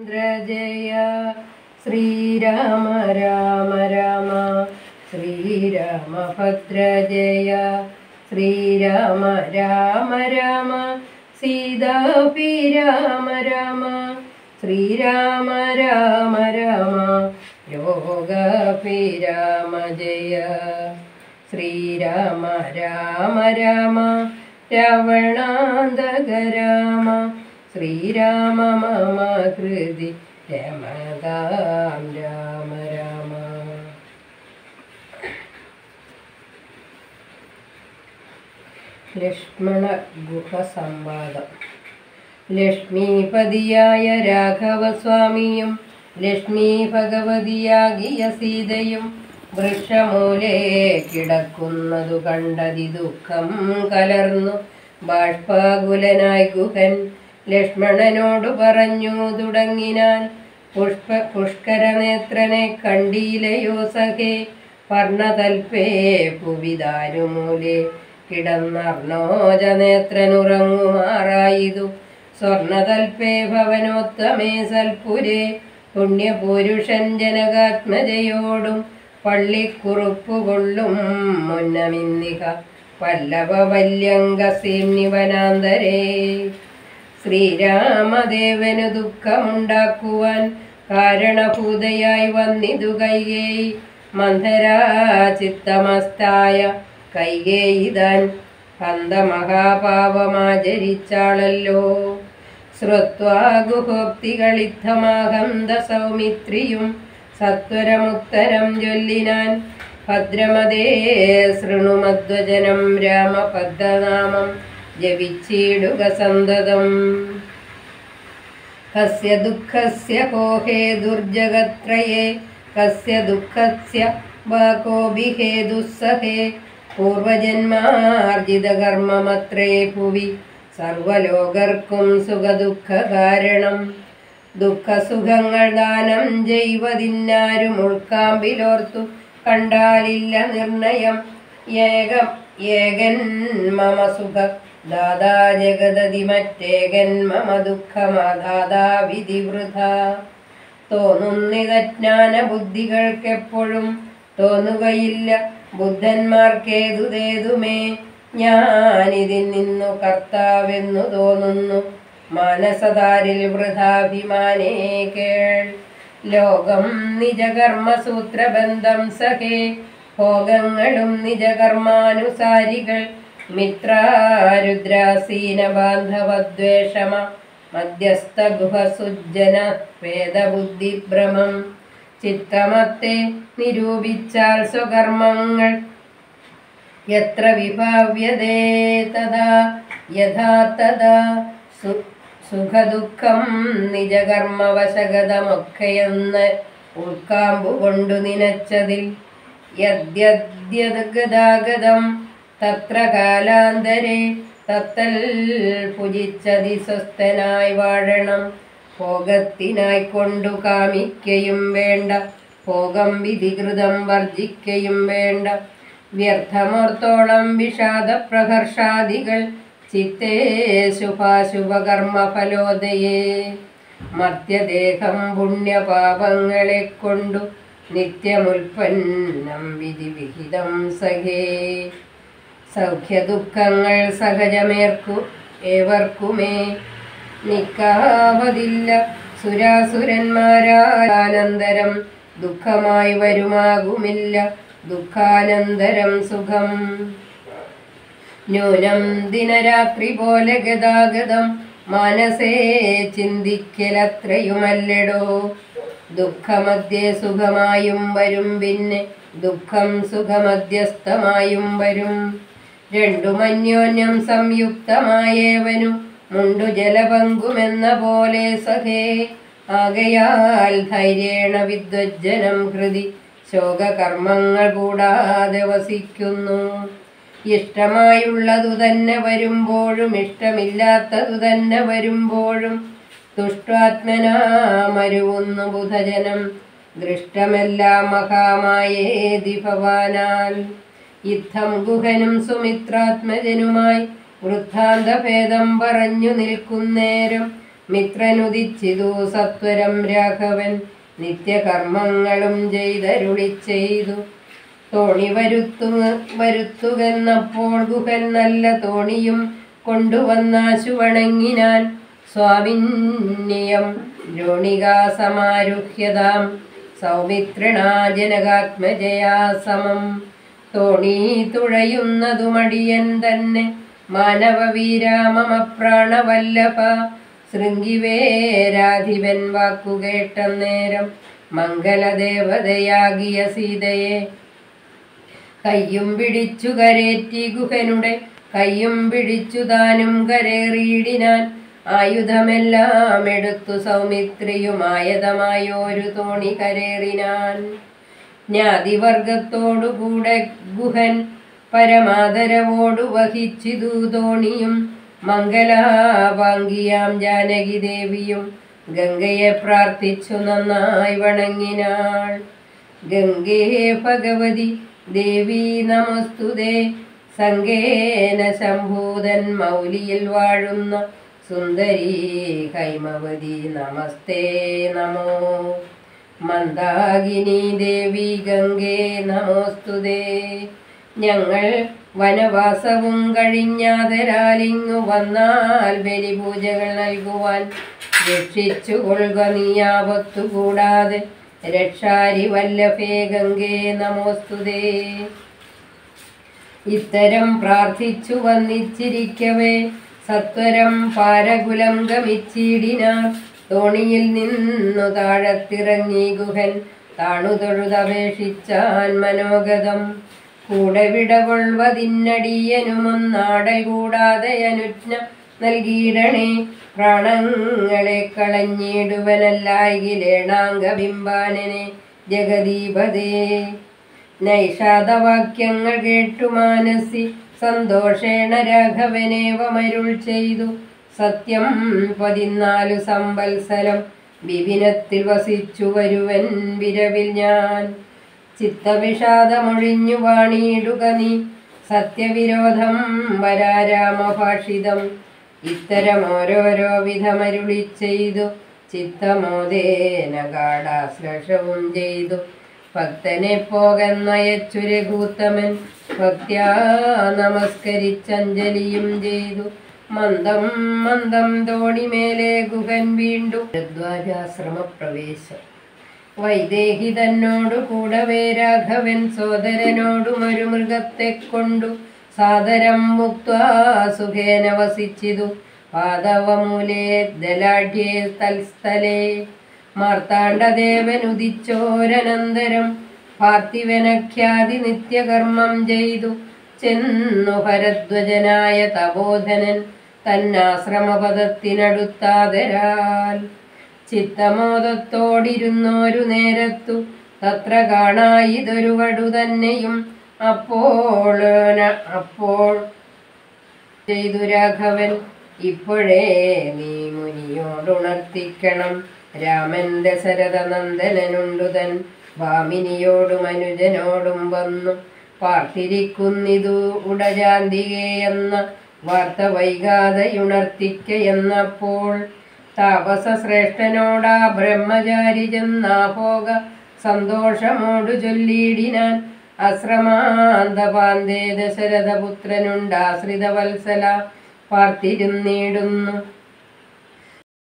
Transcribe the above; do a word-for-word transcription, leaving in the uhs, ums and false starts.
ജയ ശ്രീരാമ രാമ രാമ ശ്രീരാമഭദ്ര ജയ ശ്രീരാമ രാമ രാമ സീതാപി രാമ രാമ ശ്രീരാമ രാമ രാമ യോഗപി രാമ ജയ ശ്രീരാമ രാമ രാമ രാവണാന്തക രാമ ശ്രീരാമ മമ ഹൃദി രമതാം രാമ രാമ. ലക്ഷ്മണ ഗുഹ സംവാദം. ലക്ഷ്മീപതിയായ രാഘവസ്വാമിയും ലക്ഷ്മീ ഭഗവതിയാകിയ സീതയും വൃക്ഷമൂലേ കിടക്കുന്നതു കണ്ടതി ദുഃഖം കലർന്നു ബാഷ്പാകുലനായി ഗുഹൻ ലക്ഷ്മണനോടു പറഞ്ഞു തുടങ്ങിനാൻ. പുഷ്പ പുഷ്കരനേത്രനെ കണ്ടീലയോ സഖേ, പർണതൽപേ പുവിദാരുമൂലേ കിടന്നർണോജനേത്രനുറങ്ങുമാറായിതു. സ്വർണതൽപേ ഭവനോത്തമേ സൽപുരേ പുണ്യപുരുഷൻ ജനകാത്മജയോടും പള്ളിക്കുറുപ്പുകൊള്ളും മുന്നമിന്നിക പല്ലവവല്യംഗസീംനിവനാന്തരേ. ശ്രീരാമദേവനു ദുഃഖമുണ്ടാക്കുവാൻ കാരണഭൂതയായി വന്നിതു കൈകേയി. മന്ധരാചിത്തമസ്തായ കൈകേയി താൻ ഹന്തമഹാപാപമാചരിച്ചാളല്ലോ. ശ്രുത്വാ ഗുഹോക്തികളിത്തമാഹന്ത സൗമിത്രിയും സത്വരമുത്തരം ചൊല്ലിനാൻ. ഭദ്രമതേ ശൃണുമധ്വജനം രാമപദ്മനാമം ജപിച്ചിടുക സന്തതം. കസ്യ ദുഃഖസ്യ കോഹേ ദുർജഗത്രയേ കസ്യ ദുഃഖസ്യ വാകോപി ഹേതുസ്സഹേ പൂർവജന്മാർജിതകർമ്മമത്രേ ഭുവി സർവലോകർക്കും സുഖദുഃഖ കാരണം. ദുഃഖസുഖങ്ങൾ ദാനം ചെയ്വതിന്നാരും ഉൾക്കാമ്പിലോർത്തു കണ്ടാലില്ല നിർണയം. ഏകം ഏകൻ മമ സുഖ ദാദാ ജഗദതി മറ്റേകൻ മമ ദുഃഖമാദാദാ വിധിവൃഥ. തോന്നുന്നിതജ്ഞാന ബുദ്ധികൾക്കെപ്പോഴും തോന്നുകയില്ല ബുദ്ധന്മാർക്കേതുതേതുമേ. ഞാനിതിൽ നിന്നു കർത്താവെന്നു തോന്നുന്നു മാനസതാരിൽ വൃഥാഭിമാനേ കേൾ. ലോകം നിജകർമ്മസൂത്രബന്ധം സഖേ, ഭോഗങ്ങളും നിജകർമാനുസാരികൾ. മിത്രാരുദ്രാസീന ബാന്ധവദ്വേഷമ മധ്യസ്ഥ ഗുഹസുജ്ജന വേദബുദ്ധിഭ്രമം. ചിത്തമത്തെ നിരൂപിച്ചാൽ സ്വകർമ്മങ്ങൾ യത്ര വിഭാവ്യതേ തഥാ യഥാ തഥാ. സുഖദുഃഖം നിജകർമ്മവശഗതമൊക്കെയെന്ന് ഉൾക്കാമ്പു കൊണ്ടു നിനച്ചതിൽ യദ്യദ്യഗതാഗതം തത്ര കാലാന്തരേ തത്തൽ ഭുജിച്ചതി സ്വസ്ഥനായി വാഴണം. ഭോഗത്തിനായി കൊണ്ടു കാമിക്കയും വേണ്ട, ഭോഗം വിധികൃതം വർജിക്കയും വേണ്ട. വ്യർത്ഥമോർത്തോളം വിഷാദപ്രഹർഷാദികൾ ചിത്തേ ശുഭാശുഭകർമ്മഫലോദയേ. മർത്യദേഹം പുണ്യപാപങ്ങളെ കൊണ്ടു നിത്യമുൽപ്പന്നം വിധിവിഹിതം സഖേ. സൗഖ്യദുഃഖങ്ങൾ സഹജമേർക്കു ഏവർക്കുമേ നിക്കാവതില്ല. സുരാസുരന്മാരാനന്തരം ദുഃഖമായി വരുമാകുമില്ല ദുഃഖാനന്തരം സുഖം. ന്യൂനം ദിനരാത്രി പോലെ ഗതാഗതം മാനസേ ചിന്തിക്കലത്രയുമല്ലടോ. ദുഃഖമധ്യേ സുഖമായും വരും, പിന്നെ ദുഃഖം സുഖമധ്യസ്ഥമായും വരും. രണ്ടും അന്യോന്യം സംയുക്തമായേവനും മുണ്ടു ജലപങ്കുമെന്ന പോലെ സഖേ. ആകയാൽ ധൈര്യേണ വിദ്വജ്ജനം ഹൃദി ശോകകർമ്മങ്ങൾ കൂടാതെ വസിക്കുന്നു. ഇഷ്ടമായുള്ളതു തന്നെ വരുമ്പോഴും ഇഷ്ടമില്ലാത്തതു തന്നെ വരുമ്പോഴും തുഷ്ടാത്മനാമരുവുന്നു ബുധജനം. ദൃഷ്ടമെല്ലാം മഹാമായേതി ഭവാനാൽ. യുദ്ധം ഗുഹനും സുമിത്രാത്മജനുമായി വൃദ്ധാന്തഭേദം പറഞ്ഞു നിൽക്കുന്നേരം മിത്രനുദിച്ചിതു സത്വരം രാഘവൻ നിത്യകർമ്മങ്ങളും ചെയ്തരുളി ചെയ്തു. തോണി വരുത്തു വരുത്തുകെന്നപ്പോൾ ഗുഹൻ നല്ല തോണിയും കൊണ്ടുവന്നാശു വണങ്ങിനാൻ. സ്വാമിന്യം രോണികാസമാരുഹ്യതാം സൗമിത്രിണാ ജനകാത്മജയാ സമം. തോണി തുഴയുന്നതുമടിയൻ തന്നെ മാനവവീരാമമ പ്രാണവല്ലഭ. ശൃംഗിവേരാധിപൻ വാക്കുകേട്ട നേരം മംഗലദേവതയാകിയ സീതയെ കയ്യും പിടിച്ചു കരേറ്റി ഗുഹനുടെ കയ്യും പിടിച്ചു താനും കരേറിയിടിനാൻ. ആയുധമെല്ലാം എടുത്തു സൗമിത്രിയുമായതമായൊരു തോണി കരേറിനാൻ. ജ്ഞാതിവർഗത്തോടുകൂടെ ഗുഹൻ പരമാദരവോടു വഹിച്ചിതു തോണിയും. മംഗലാഭാംഗിയാം ജാനകി ദേവിയും ഗംഗയെ പ്രാർത്ഥിച്ചു നന്നായി വണങ്ങിനാൾ. ഗംഗേ ഭഗവതി ദേവി നമസ്തുതേ. സംഗേന ശംഭൂതൻ മൗലിയിൽ വാഴുന്ന സുന്ദരി ഹൈമവതി നമസ്തേ നമോ. മന്ദാകിനി ദേവി ഗംഗേ നമോസ്തുതേ. ഞങ്ങൾ വനവാസവും കഴിഞ്ഞാതരാലിങ്ങു വന്നാൽ ബലിപൂജകൾ നൽകുവാൻ രക്ഷിച്ചു കൊള്ളുക നീയാവത്തു കൂടാതെ. രക്ഷാരി വല്ലഭേ ഗംഗേ നമോസ്തുതേ. ഇത്തരം പ്രാർത്ഥിച്ചു വന്നിച്ചിരിക്കവേ സത്വരം പാരകുലം ഗമിച്ചിടിനാർ. തോണിയിൽ നിന്നു താഴത്തിറങ്ങി ഗുഹൻ താണു തൊഴുതപേക്ഷിച്ചാൻ മനോഗതം. കൂടെ വിടകൊള്ളുവതിന്നടിയനുമൊന്നാടൽ കൂടാതെ അനുജ്ഞ നൽകിയിടണേ. പ്രാണങ്ങളെ കളഞ്ഞിടുവനല്ലായിലേണാംഗ ബിംബാനനെ ജഗദീപതേ. നൈഷാദവാക്യങ്ങൾ കേട്ടു മാനസി സന്തോഷേണ രാഘവനേവമരുൾ ചെയ്തു. സത്യം പതിനാലു സംവത്സരം വിപിനത്തിൽ വസിച്ചു വരുവൻ വിരവിൽ ഞാൻ. ചിത്തവിഷാദമൊഴിഞ്ഞു വാണിയിടുക നീ സത്യവിരോധം വരാരാമഭാഷിതം. ഇത്തരം ഓരോരോ വിധമരുളി ചെയ്തു ചിത്തമോദേന ഗാഢാശ്ലേഷവും ചെയ്തു. ഭക്തനെ പോകെന്നയച്ചു രഘൂത്തമൻ ഭക്ത്യാ നമസ്കരിച്ചഞ്ജലിയും ചെയ്തു. മന്ദം മന്ദം തോണിമേലെ ഗുഹൻ വീണ്ടു ദ്വാരാശ്രമപ്രവേശം. വൈദേഹി തന്നോടു കൂടവേ രാഘവൻ സോദരനോടും ഒരു മൃഗത്തെ കൊണ്ടു സാദരം മുക്ത്വാ സുഖേന വസിച്ചിതു. പാദവമൂലേ ദലാഢ്യേ തൽസ്ഥലേ. മാർത്താണ്ഡദേവനുദിച്ചോരനന്തരം പാർത്ഥിവനഖ്യാതി നിത്യകർമ്മം ചെയ്തു. ചെന്നു ഭരദ്വജനായ തപോധനൻ തന്നാശ്രമപദത്തിനടുത്താതരാൽ. ചിത്തമോദത്തോടിരുന്നോരു നേരത്തു തത്ര കാണായിതൊരു വടു തന്നെയും. അപ്പോൾ അപ്പോൾ ചെയ്തു രാഘവൻ ഇപ്പോഴേ നീ മുനിയോടുണർത്തിക്കണം. രാമൻ ദശരഥനന്ദനുണ്ടുതൻ ഭാമിനിയോടും അനുജനോടും വന്നു പാർത്തിരിക്കുന്നിതു ഉടജാന്തികേ എന്ന വാർത്ത വൈകാതെയുണർത്തിക്കയെന്നപ്പോൾ. താപസ ശ്രേഷ്ഠനോടാ ബ്രഹ്മചാരി ചെന്നാപോക സന്തോഷമോടു ചൊല്ലിയിടിനാൻ. അശ്രമാന്തപാന്തേ ദശരഥപുത്രനുണ്ടാശ്രിതവത്സല പാർത്തിരുന്നിടുന്നു.